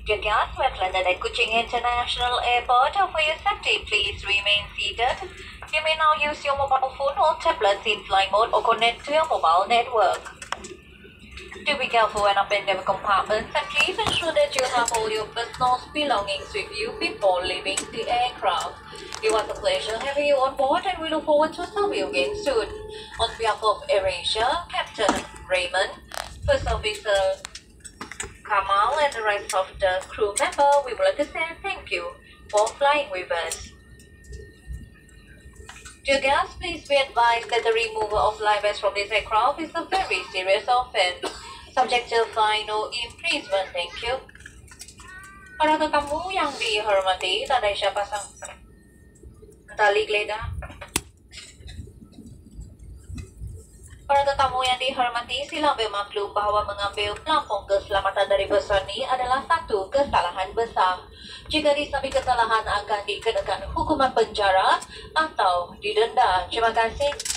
Dear guests, we have landed at Kuching International Airport. For your safety, please remain seated. You may now use your mobile phone or tablet in flight mode or connect to your mobile network. Do be careful when opening the compartments and please ensure that you have all your personal belongings with you before leaving the aircraft. It was a pleasure having you on board and we look forward to serving you again soon. On behalf of AirAsia, Captain Raymond, First Officer Kamal and the rest of the crew member, we would like to say thank you for flying with us. Dear guests, please be advised that the removal of live vests from this aircraft is a very serious offense, subject to fine or imprisonment. Thank you. Para tetamu yang dihormati, tanda isyarat pasang tali geledah. Para tetamu yang dihormati, sila bermaklum bahawa mengambil pelampung keselamatan dari pesawat ini adalah satu kesalahan besar. Jika disamping kesalahan akan dikenakan hukuman penjara atau didenda. Terima kasih.